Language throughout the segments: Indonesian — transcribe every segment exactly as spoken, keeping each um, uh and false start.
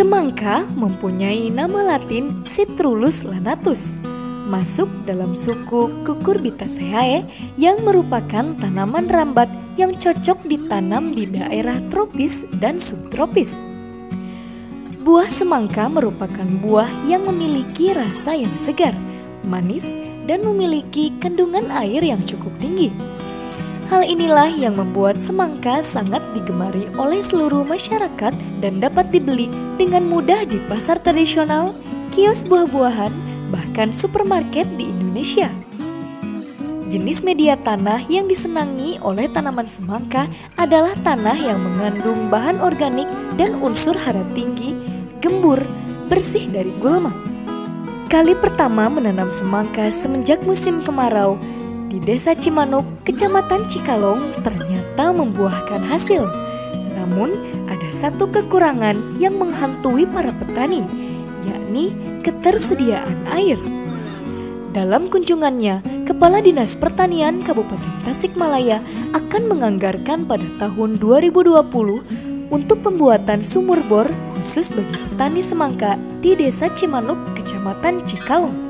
Semangka mempunyai nama latin Citrullus lanatus, masuk dalam suku Cucurbitaceae yang merupakan tanaman rambat yang cocok ditanam di daerah tropis dan subtropis. Buah semangka merupakan buah yang memiliki rasa yang segar, manis, dan memiliki kandungan air yang cukup tinggi. Hal inilah yang membuat semangka sangat digemari oleh seluruh masyarakat dan dapat dibeli dengan mudah di pasar tradisional, kios buah-buahan, bahkan supermarket di Indonesia. Jenis media tanah yang disenangi oleh tanaman semangka adalah tanah yang mengandung bahan organik dan unsur hara tinggi, gembur, bersih dari gulma. Kali pertama menanam semangka semenjak musim kemarau di Desa Cimanuk, Kecamatan Cikalong ternyata membuahkan hasil. Namun ada satu kekurangan yang menghantui para petani, yakni ketersediaan air. Dalam kunjungannya, Kepala Dinas Pertanian Kabupaten Tasikmalaya akan menganggarkan pada tahun dua ribu dua puluh untuk pembuatan sumur bor khusus bagi petani semangka di Desa Cimanuk, Kecamatan Cikalong.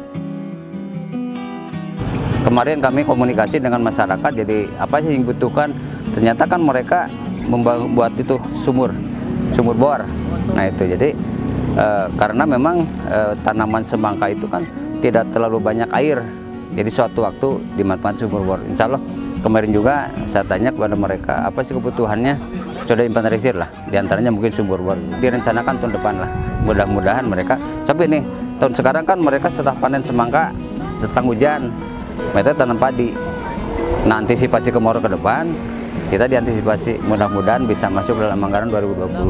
Kemarin kami komunikasi dengan masyarakat, jadi apa sih yang dibutuhkan? Ternyata kan mereka membuat itu sumur, sumur bor. Nah itu jadi e, karena memang e, tanaman semangka itu kan tidak terlalu banyak air, jadi suatu waktu dimanfaatkan sumur bor. Insya Allah kemarin juga saya tanya kepada mereka apa sih kebutuhannya, sudah inventarisir lah. Di antaranya mungkin sumur bor. Direncanakan tahun depan lah. Mudah-mudahan mereka. Tapi nih tahun sekarang kan mereka setelah panen semangka datang hujan. Mereka tanam padi. Nah, antisipasi kemarau ke depan, kita diantisipasi. Mudah-mudahan bisa masuk dalam anggaran dua ribu dua puluh.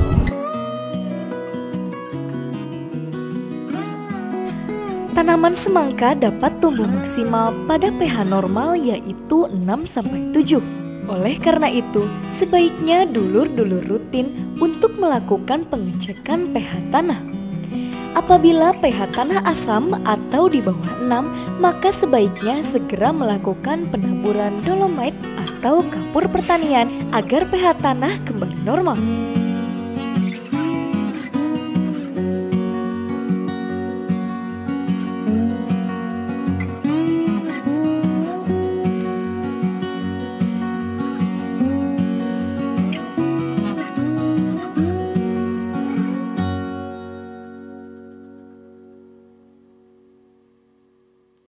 Tanaman semangka dapat tumbuh maksimal pada pH normal yaitu enam sampai tujuh. Oleh karena itu, sebaiknya dulur-dulur rutin untuk melakukan pengecekan pH tanah. Apabila pH tanah asam atau di bawah enam, maka sebaiknya segera melakukan penaburan dolomite atau kapur pertanian agar pH tanah kembali normal.